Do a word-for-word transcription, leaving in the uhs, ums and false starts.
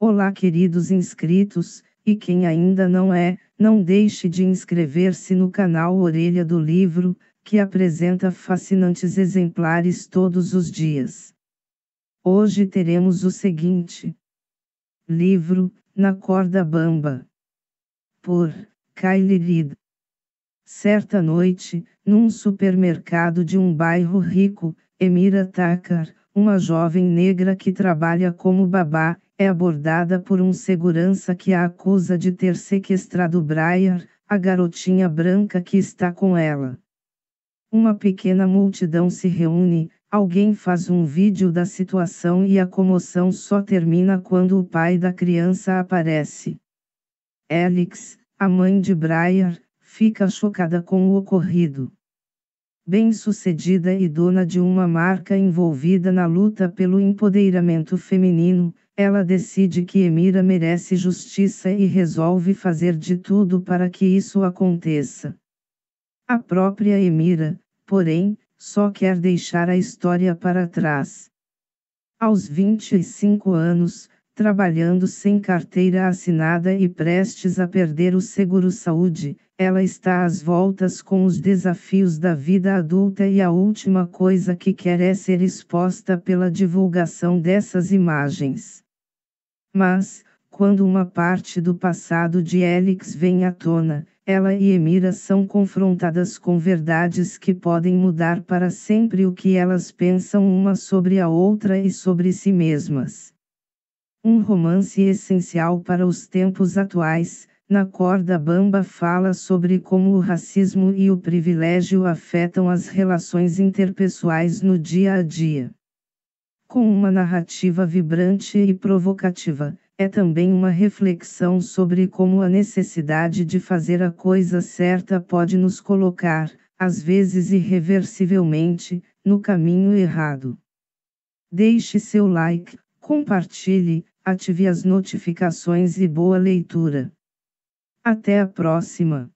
Olá, queridos inscritos, e quem ainda não é, não deixe de inscrever-se no canal Orelha do Livro, que apresenta fascinantes exemplares todos os dias. Hoje teremos o seguinte livro, Na Corda Bamba, por Kylie Reid. Certa noite, num supermercado de um bairro rico, Emira Tucker, uma jovem negra que trabalha como babá, é abordada por um segurança que a acusa de ter sequestrado Briar, a garotinha branca que está com ela. Uma pequena multidão se reúne, alguém faz um vídeo da situação e a comoção só termina quando o pai da criança aparece. Alex, a mãe de Briar, fica chocada com o ocorrido. Bem-sucedida e dona de uma marca envolvida na luta pelo empoderamento feminino, ela decide que Emira merece justiça e resolve fazer de tudo para que isso aconteça. A própria Emira, porém, só quer deixar a história para trás. Aos vinte e cinco anos, trabalhando sem carteira assinada e prestes a perder o seguro-saúde, ela está às voltas com os desafios da vida adulta e a última coisa que quer é ser exposta pela divulgação dessas imagens. Mas, quando uma parte do passado de Alex vem à tona, ela e Emira são confrontadas com verdades que podem mudar para sempre o que elas pensam uma sobre a outra e sobre si mesmas. Um romance essencial para os tempos atuais, Na Corda Bamba fala sobre como o racismo e o privilégio afetam as relações interpessoais no dia a dia. Com uma narrativa vibrante e provocativa, é também uma reflexão sobre como a necessidade de fazer a coisa certa pode nos colocar, às vezes irreversivelmente, no caminho errado. Deixe seu like, compartilhe, ative as notificações e boa leitura. Até a próxima!